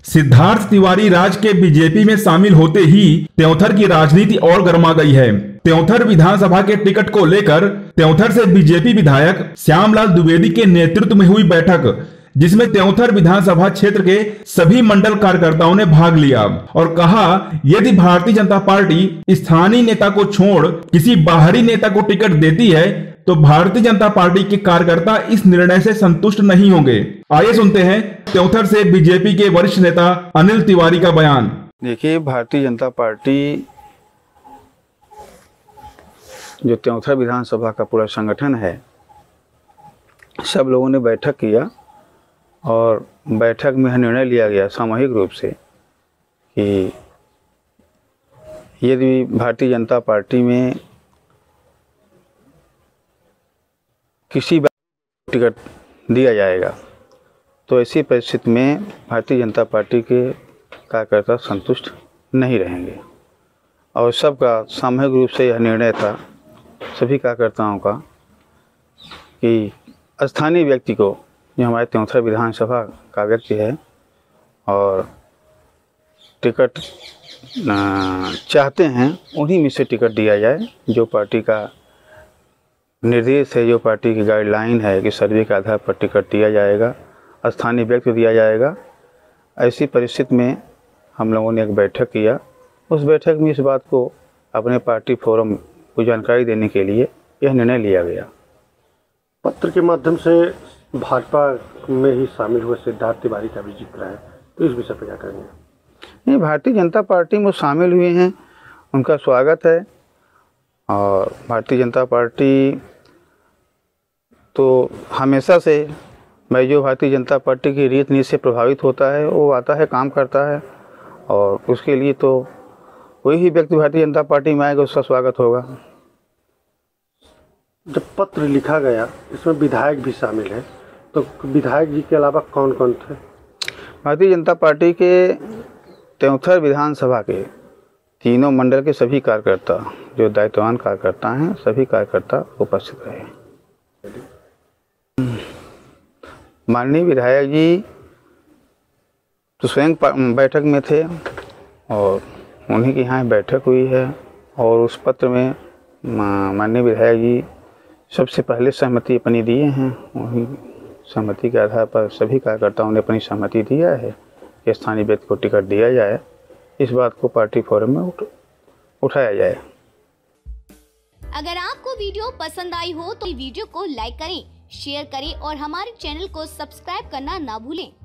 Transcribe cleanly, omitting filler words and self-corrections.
सिद्धार्थ तिवारी राज्य के बीजेपी में शामिल होते ही त्योंथर की राजनीति और गर्मा गई है। त्योंथर विधानसभा के टिकट को लेकर त्योंथर से बीजेपी विधायक श्यामलाल द्विवेदी के नेतृत्व में हुई बैठक, जिसमें त्योंथर विधानसभा क्षेत्र के सभी मंडल कार्यकर्ताओं ने भाग लिया और कहा, यदि भारतीय जनता पार्टी स्थानीय नेता को छोड़ किसी बाहरी नेता को टिकट देती है तो भारतीय जनता पार्टी के कार्यकर्ता इस निर्णय से संतुष्ट नहीं होंगे। आइए सुनते हैं त्योंथर से बीजेपी के वरिष्ठ नेता अनिल तिवारी का बयान। देखिए, भारतीय जनता पार्टी जो त्योंथर विधानसभा का पूरा संगठन है, सब लोगों ने बैठक किया और बैठक में निर्णय लिया गया सामूहिक रूप से कि यदि भारतीय जनता पार्टी में किसी टिकट दिया जाएगा तो ऐसी परिस्थिति में भारतीय जनता पार्टी के कार्यकर्ता संतुष्ट नहीं रहेंगे। और सबका सामूहिक रूप से यह निर्णय था सभी कार्यकर्ताओं का कि स्थानीय व्यक्ति को, जो हमारे त्योंथर विधानसभा का व्यक्ति है और टिकट चाहते हैं, उन्हीं में से टिकट दिया जाए। जो पार्टी का निर्देश है, जो पार्टी की गाइडलाइन है कि सर्वे के आधार पर टिकट दिया जाएगा, स्थानीय व्यक्ति दिया जाएगा। ऐसी परिस्थिति में हम लोगों ने एक बैठक किया। उस बैठक में इस बात को अपने पार्टी फोरम को जानकारी देने के लिए यह निर्णय लिया गया। पत्र के माध्यम से भाजपा में ही शामिल हुए सिद्धार्थ तिवारी का भी जिक्र है, तो इस विषय पर क्या करेंगे? नहीं, भारतीय जनता पार्टी में शामिल हुए हैं, उनका स्वागत है। और भारतीय जनता पार्टी तो हमेशा से, मैं जो भारतीय जनता पार्टी की रीत नीति से प्रभावित होता है वो आता है, काम करता है, और उसके लिए तो कोई ही व्यक्ति भारतीय जनता पार्टी में आएगा उसका स्वागत होगा। जब पत्र लिखा गया, इसमें विधायक भी शामिल है, तो विधायक जी के अलावा कौन कौन थे? भारतीय जनता पार्टी के त्योंथर विधानसभा के तीनों मंडल के सभी कार्यकर्ता, जो दायित्ववान कार्यकर्ता हैं, सभी कार्यकर्ता उपस्थित रहे। माननीय विधायक जी तो स्वयं बैठक में थे और उन्हीं के यहाँ बैठक हुई है। और उस पत्र में माननीय विधायक जी सबसे पहले सहमति अपनी दिए हैं। वही सहमति के आधार पर सभी कार्यकर्ताओं ने अपनी सहमति दिया है कि स्थानीय व्यक्ति को टिकट दिया जाए। इस बात को पार्टी फोरम में उठाया जाए। अगर आपको वीडियो पसंद आई हो तो वीडियो को लाइक करें, शेयर करें और हमारे चैनल को सब्सक्राइब करना ना भूलें।